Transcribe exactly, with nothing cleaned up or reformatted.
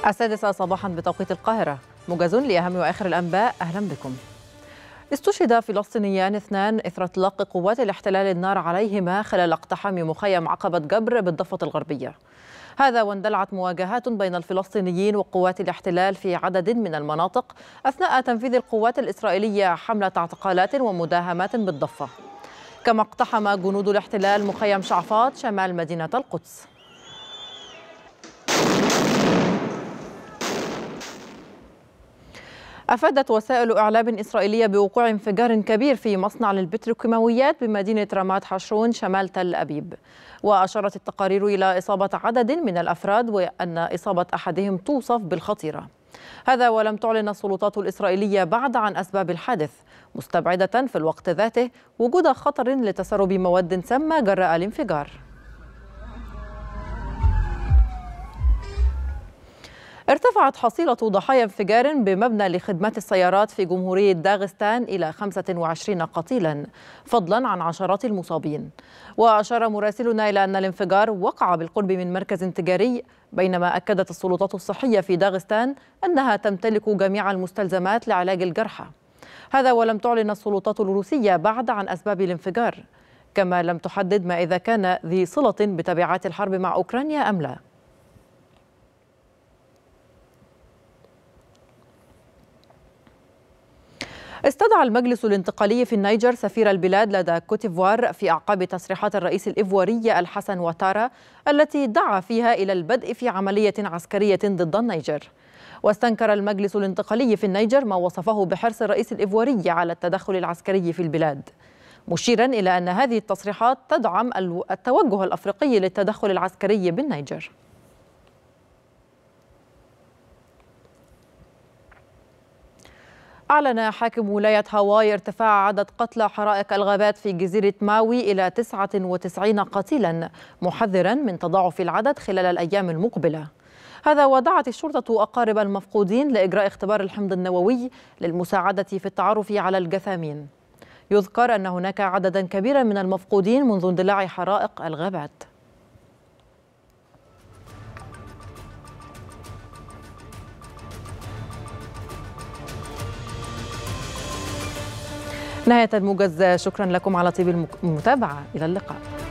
السادسة صباحا بتوقيت القاهرة، موجز لأهم وآخر الأنباء. أهلا بكم. استشهد فلسطينيان اثنان إثر إطلاق قوات الاحتلال النار عليهما خلال اقتحام مخيم عقبة جبر بالضفة الغربية. هذا واندلعت مواجهات بين الفلسطينيين وقوات الاحتلال في عدد من المناطق أثناء تنفيذ القوات الإسرائيلية حملة اعتقالات ومداهمات بالضفة. كما اقتحم جنود الاحتلال مخيم شعفاط شمال مدينة القدس. أفادت وسائل إعلام إسرائيلية بوقوع انفجار كبير في مصنع للبتروكيماويات بمدينة رامات حشرون شمال تل أبيب، وأشارت التقارير إلى إصابة عدد من الأفراد وأن إصابة أحدهم توصف بالخطيرة. هذا ولم تعلن السلطات الإسرائيلية بعد عن أسباب الحادث، مستبعدة في الوقت ذاته وجود خطر لتسرب مواد سامة جراء الانفجار. ارتفعت حصيلة ضحايا انفجار بمبنى لخدمات السيارات في جمهورية داغستان إلى خمسة وعشرين قتيلا، فضلا عن عشرات المصابين. وأشار مراسلنا إلى أن الانفجار وقع بالقرب من مركز تجاري، بينما أكدت السلطات الصحية في داغستان أنها تمتلك جميع المستلزمات لعلاج الجرحى. هذا ولم تعلن السلطات الروسية بعد عن أسباب الانفجار، كما لم تحدد ما إذا كان ذي صلة بتبعات الحرب مع أوكرانيا أم لا. استدعى المجلس الانتقالي في النيجر سفير البلاد لدى كوتيفوار في أعقاب تصريحات الرئيس الإيفواري الحسن واتارا التي دعا فيها إلى البدء في عملية عسكرية ضد النيجر. واستنكر المجلس الانتقالي في النيجر ما وصفه بحرص الرئيس الإيفواري على التدخل العسكري في البلاد، مشيرا إلى أن هذه التصريحات تدعم التوجه الأفريقي للتدخل العسكري بالنيجر. أعلن حاكم ولاية هاواي ارتفاع عدد قتلى حرائق الغابات في جزيرة ماوي إلى تسعة وتسعين قتيلا، محذرا من تضاعف العدد خلال الأيام المقبلة. هذا ودعت الشرطة أقارب المفقودين لإجراء اختبار الحمض النووي للمساعدة في التعرف على الجثامين. يذكر أن هناك عددا كبيرا من المفقودين منذ اندلاع حرائق الغابات. نهاية الموجز، شكرا لكم على طيب المتابعة، إلى اللقاء.